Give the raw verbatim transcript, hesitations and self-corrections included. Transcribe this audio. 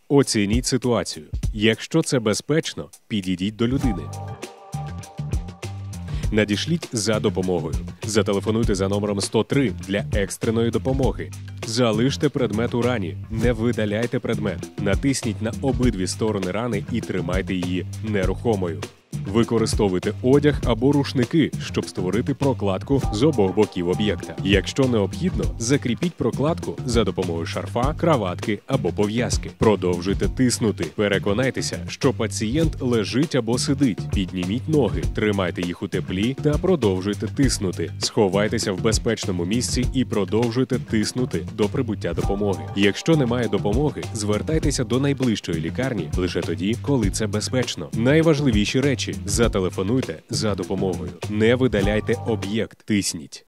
Оцініть ситуацію. Якщо це безпечно, підійдіть до людини. Надішліть за допомогою. Зателефонуйте за номером сто три для екстреної допомоги. Залиште предмет у рані. Не видаляйте предмет. Натисніть на обидві сторони рани і тримайте її нерухомою. Використовуйте одяг або рушники, щоб створити прокладку з обох боків об'єкта. Якщо необхідно, закріпіть прокладку за допомогою шарфа, краватки або пов'язки. Продовжуйте тиснути. Переконайтеся, що пацієнт лежить або сидить. Підніміть ноги, тримайте їх у теплі та продовжуйте тиснути. Сховайтеся в безпечному місці і продовжуйте тиснути до прибуття допомоги. Якщо немає допомоги, звертайтеся до найближчої лікарні лише тоді, коли це безпечно. Найважливіші речі – зателефонуйте за допомогою. Не видаляйте об'єкт, тисніть.